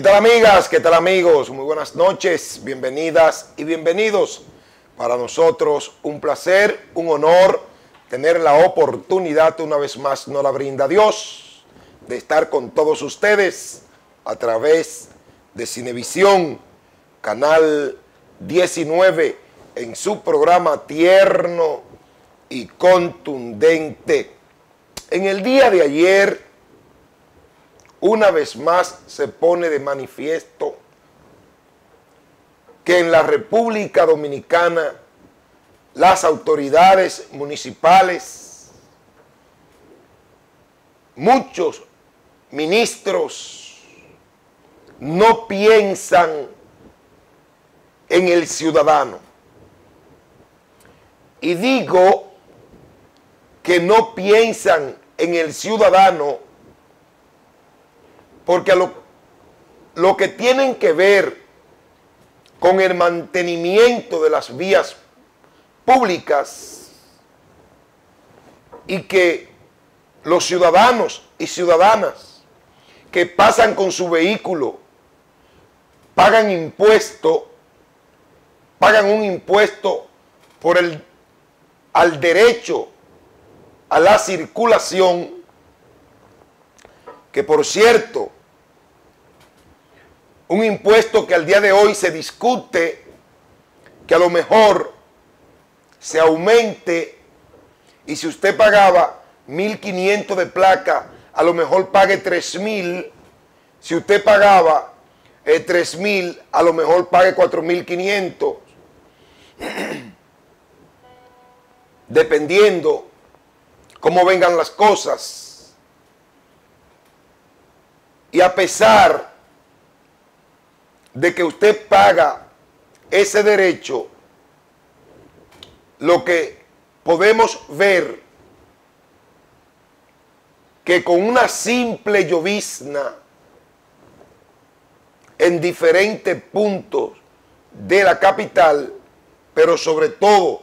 tal amigas? ¿Qué tal amigos? Muy buenas noches, bienvenidas y bienvenidos. Para nosotros un placer, un honor tener la oportunidad, una vez más nos la brinda Dios, de estar con todos ustedes a través de Cinevisión, canal 19, en su programa tierno y contundente. En el día de ayer, una vez más se pone de manifiesto que en la República Dominicana las autoridades municipales, muchos ministros no piensan en el ciudadano. Y digo que no piensan en el ciudadano porque lo que tienen que ver con el mantenimiento de las vías públicas y que los ciudadanos y ciudadanas que pasan con su vehículo pagan impuesto, pagan un impuesto al derecho a la circulación, que por cierto, un impuesto que al día de hoy se discute que a lo mejor se aumente, y si usted pagaba 1.500 de placa, a lo mejor pague 3.000. Si usted pagaba 3.000, a lo mejor pague 4.500. Dependiendo cómo vengan las cosas. Y a pesar de que usted paga ese derecho, lo que podemos ver que con una simple llovizna en diferentes puntos de la capital, pero sobre todo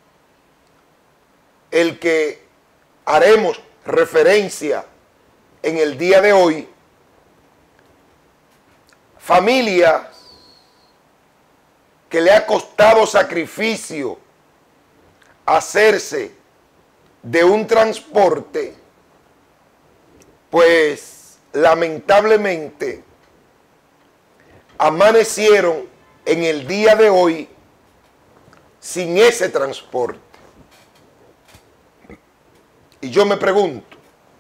el que haremos referencia en el día de hoy, familias que le ha costado sacrificio hacerse de un transporte, pues lamentablemente amanecieron en el día de hoy sin ese transporte. Y yo me pregunto,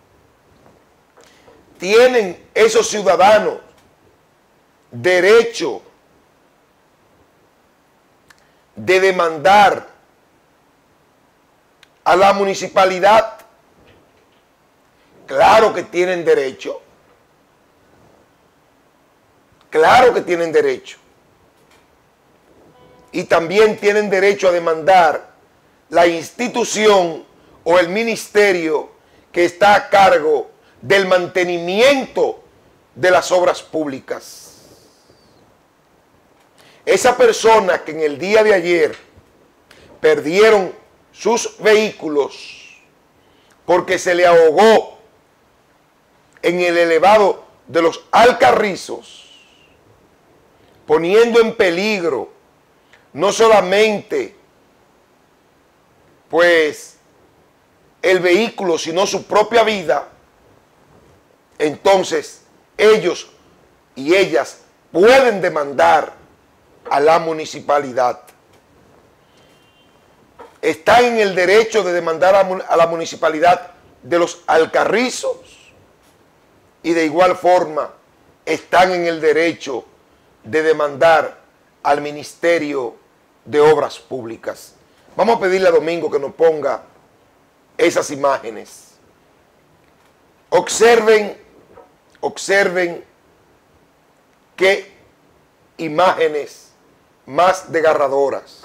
¿tienen esos ciudadanos derecho de demandar a la municipalidad? Claro que tienen derecho. Claro que tienen derecho. Y también tienen derecho a demandar la institución o el ministerio que está a cargo del mantenimiento de las obras públicas. Esa persona que en el día de ayer perdieron sus vehículos porque se le ahogó en el elevado de los Alcarrizos, poniendo en peligro no solamente pues el vehículo, sino su propia vida, entonces ellos y ellas pueden demandar a la municipalidad. Están en el derecho de demandar a la municipalidad de los Alcarrizos y de igual forma están en el derecho de demandar al Ministerio de Obras Públicas. Vamos a pedirle a Domingo que nos ponga esas imágenes. Observen qué imágenes más desgarradoras,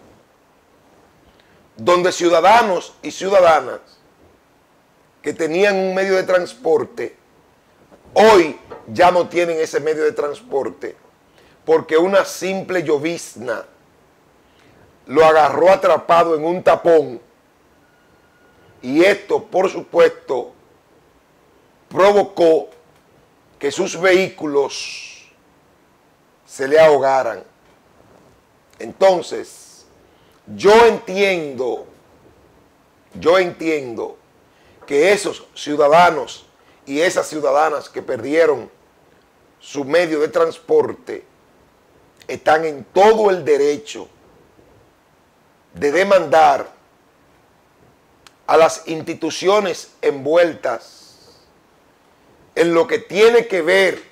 donde ciudadanos y ciudadanas que tenían un medio de transporte, hoy ya no tienen ese medio de transporte, porque una simple llovizna lo agarró atrapado en un tapón, y esto, por supuesto, provocó que sus vehículos se le ahogaran. Entonces, yo entiendo que esos ciudadanos y esas ciudadanas que perdieron su medio de transporte están en todo el derecho de demandar a las instituciones envueltas en lo que tiene que ver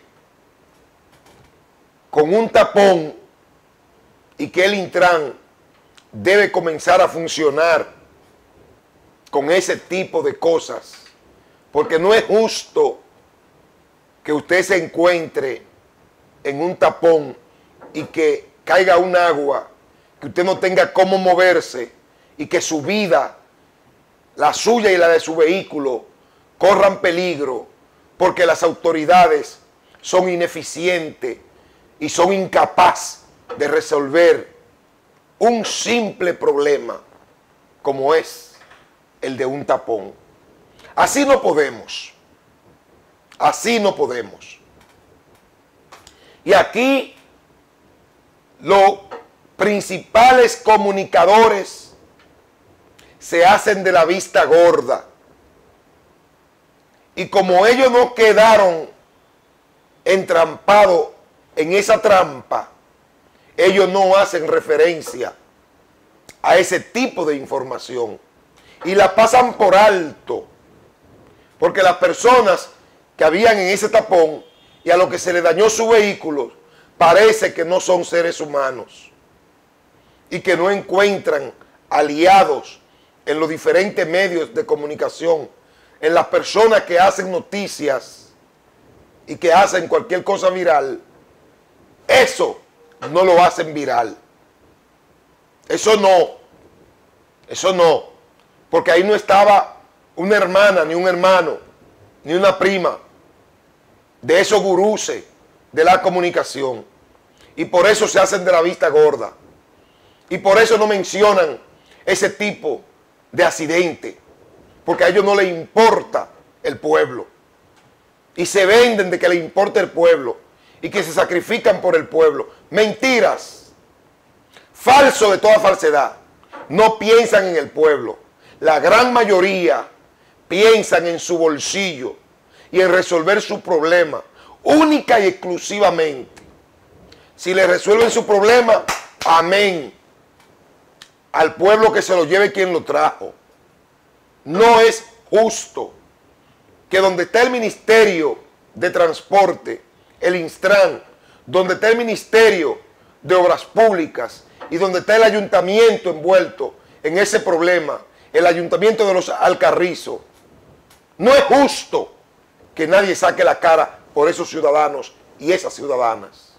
con un tapón y que el Intran debe comenzar a funcionar con ese tipo de cosas, porque no es justo que usted se encuentre en un tapón y que caiga un agua, que usted no tenga cómo moverse y que su vida, la suya y la de su vehículo, corran peligro porque las autoridades son ineficientes y son incapaces de resolver un simple problema como es el de un tapón. Así no podemos. Así no podemos. Y aquí los principales comunicadores se hacen de la vista gorda. Y como ellos no quedaron entrampados en esa trampa, ellos no hacen referencia a ese tipo de información y la pasan por alto, porque las personas que habían en ese tapón y a lo que se le dañó su vehículo parece que no son seres humanos y que no encuentran aliados en los diferentes medios de comunicación, en las personas que hacen noticias y que hacen cualquier cosa viral. Eso no lo hacen viral. Eso no, porque ahí no estaba una hermana, ni un hermano, ni una prima de esos guruses de la comunicación. Y por eso se hacen de la vista gorda. Y por eso no mencionan ese tipo de accidente, porque a ellos no les importa el pueblo. Y se venden de que les importa el pueblo y que se sacrifican por el pueblo. Mentiras. Falso de toda falsedad. No piensan en el pueblo. La gran mayoría piensan en su bolsillo y en resolver su problema única y exclusivamente. Si le resuelven su problema, amén. Al pueblo que se lo lleve quien lo trajo. No es justo que donde está el Ministerio de Transporte, el Intran, donde está el Ministerio de Obras Públicas y donde está el ayuntamiento envuelto en ese problema, el ayuntamiento de Los Alcarrizos, no es justo que nadie saque la cara por esos ciudadanos y esas ciudadanas.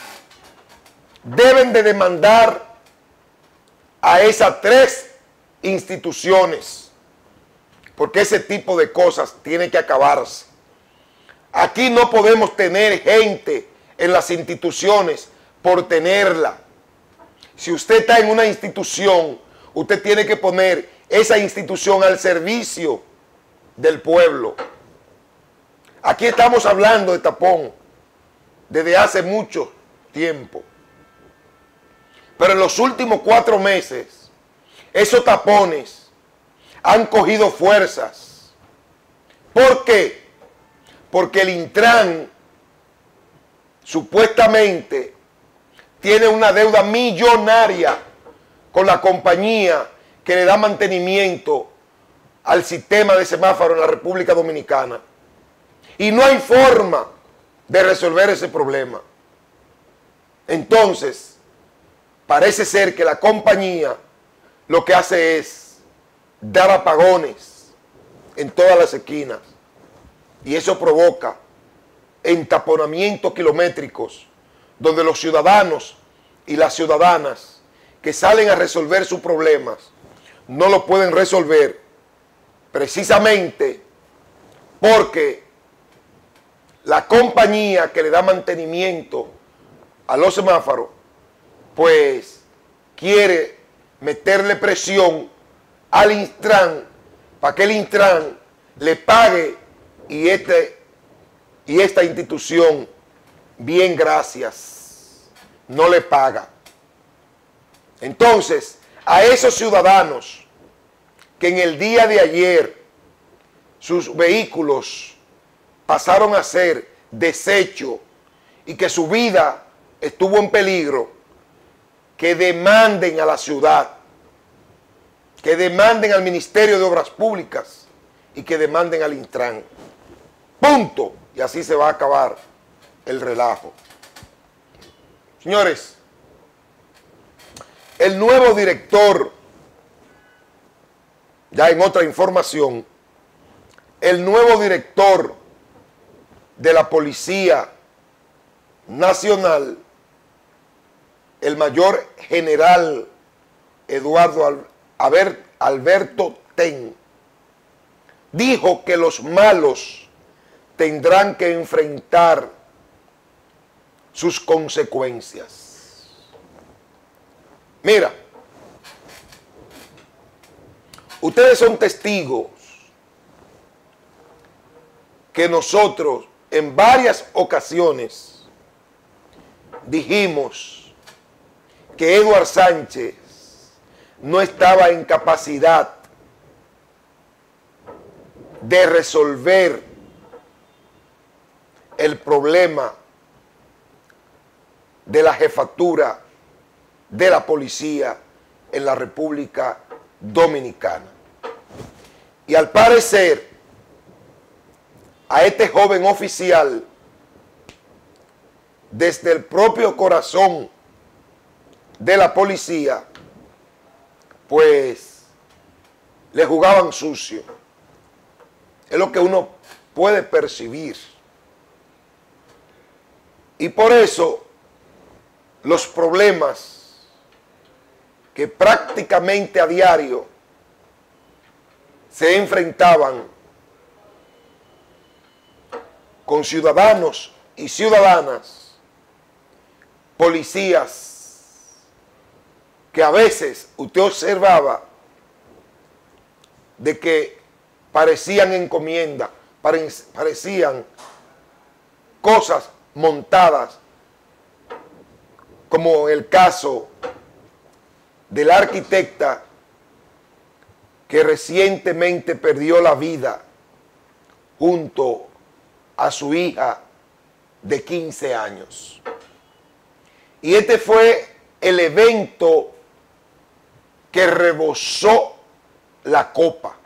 Deben de demandar a esas tres instituciones, porque ese tipo de cosas tiene que acabarse. Aquí no podemos tener gente en las instituciones por tenerla. Si usted está en una institución, usted tiene que poner esa institución al servicio del pueblo. Aquí estamos hablando de tapón desde hace mucho tiempo. Pero en los últimos 4 meses, esos tapones han cogido fuerzas. ¿Por qué? Porque el Intran supuestamente tiene una deuda millonaria con la compañía que le da mantenimiento al sistema de semáforo en la República Dominicana. Y no hay forma de resolver ese problema. Entonces, parece ser que la compañía lo que hace es dar apagones en todas las esquinas. Y eso provoca entaponamientos kilométricos donde los ciudadanos y las ciudadanas que salen a resolver sus problemas no lo pueden resolver precisamente porque la compañía que le da mantenimiento a los semáforos pues quiere meterle presión al Intran para que el Intran le pague y esta institución, bien, gracias. no le paga. Entonces, a esos ciudadanos que en el día de ayer sus vehículos pasaron a ser desecho y que su vida estuvo en peligro, que demanden a la ciudad, que demanden al Ministerio de Obras Públicas y que demanden al Intran. Punto. Y así se va a acabar el relajo. Señores, el nuevo director, ya en otra información, el nuevo director de la Policía Nacional, el mayor general Eduardo Alberto Ten, dijo que los malos tendrán que enfrentar sus consecuencias. Mira, ustedes son testigos que nosotros en varias ocasiones dijimos que Eduardo Sánchez no estaba en capacidad de resolver el problema de la jefatura de la policía en la República Dominicana. Y al parecer, a este joven oficial, desde el propio corazón de la policía, pues le jugaban sucio. Es lo que uno puede percibir. Y por eso los problemas que prácticamente a diario se enfrentaban con ciudadanos y ciudadanas, policías, que a veces usted observaba de que parecían encomiendas, parecían cosas montadas, como el caso de la arquitecta que recientemente perdió la vida junto a su hija de 15 años. Y este fue el evento que rebosó la copa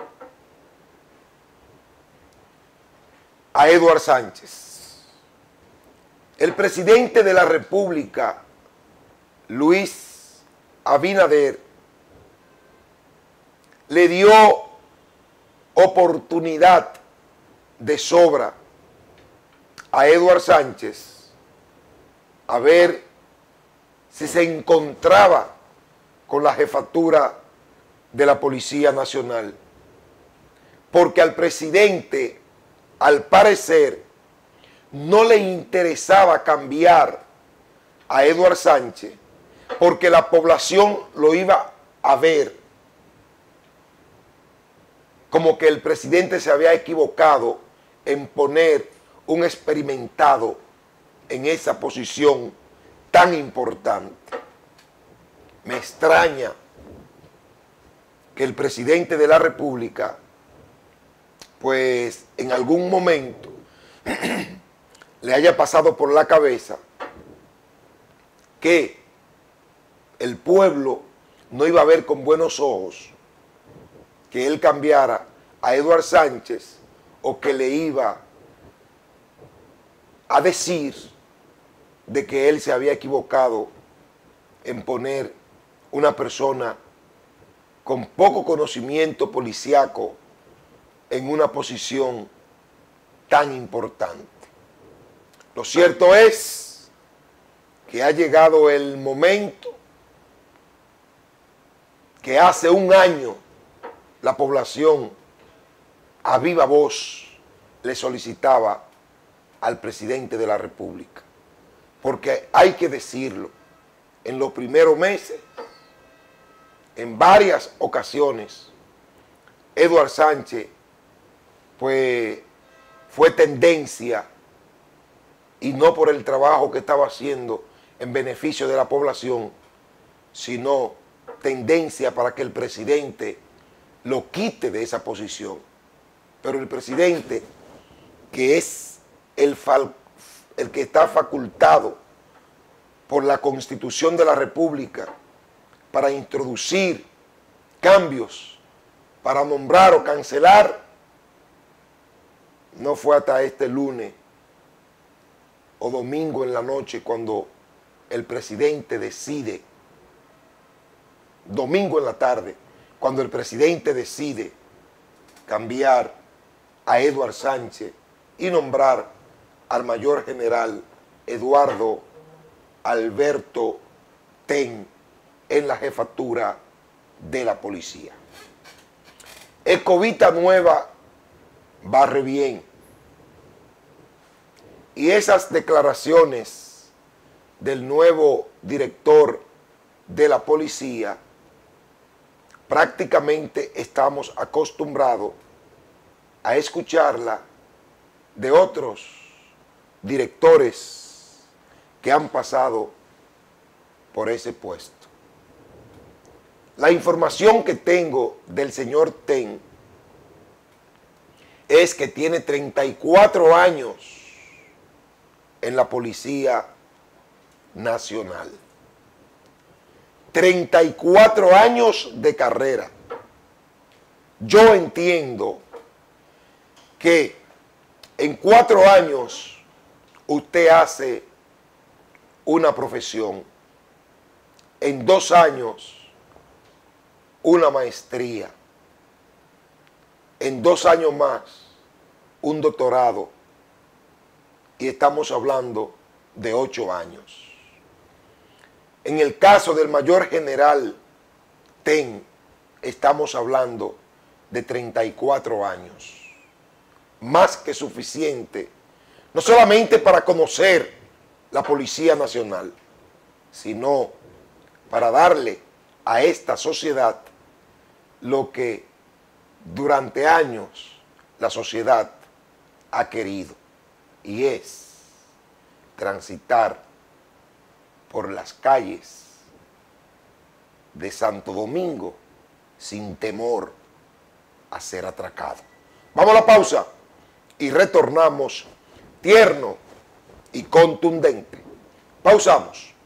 a Eduardo Sánchez. El presidente de la República, Luis Abinader, le dio oportunidad de sobra a Eduardo Sánchez a ver si se encontraba con la jefatura de la Policía Nacional. Porque al presidente, al parecer, no le interesaba cambiar a Eduardo Sánchez porque la población lo iba a ver como que el presidente se había equivocado en poner un experimentado en esa posición tan importante. Me extraña que el presidente de la República, pues en algún momento le haya pasado por la cabeza que el pueblo no iba a ver con buenos ojos que él cambiara a Eduardo Sánchez o que le iba a decir de que él se había equivocado en poner una persona con poco conocimiento policiaco en una posición tan importante. Lo cierto es que ha llegado el momento que hace un año la población a viva voz le solicitaba al presidente de la República. Porque hay que decirlo, en los primeros meses, en varias ocasiones, Eduardo Sánchez pues, fue tendencia, y no por el trabajo que estaba haciendo en beneficio de la población, sino tendencia para que el presidente lo quite de esa posición. Pero el presidente, que es el que está facultado por la Constitución de la República para introducir cambios, para nombrar o cancelar, no fue hasta este lunes o domingo en la noche cuando el presidente decide, domingo en la tarde, cuando el presidente decide cambiar a Eduardo Sánchez y nombrar al mayor general Eduardo Alberto Ten en la jefatura de la policía. Escobita Nueva barre bien. Y esas declaraciones del nuevo director de la policía, prácticamente estamos acostumbrados a escucharla de otros directores que han pasado por ese puesto. La información que tengo del señor Ten es que tiene 34 años en la Policía Nacional. 34 años de carrera. Yo entiendo que en 4 años usted hace una profesión, en 2 años una maestría, en 2 años más un doctorado, y estamos hablando de 8 años. En el caso del mayor general Ten, estamos hablando de 34 años. Más que suficiente, no solamente para conocer la Policía Nacional, sino para darle a esta sociedad lo que durante años la sociedad ha querido, y es transitar por las calles de Santo Domingo sin temor a ser atracado. Vamos a la pausa y retornamos tierno y contundente. Pausamos.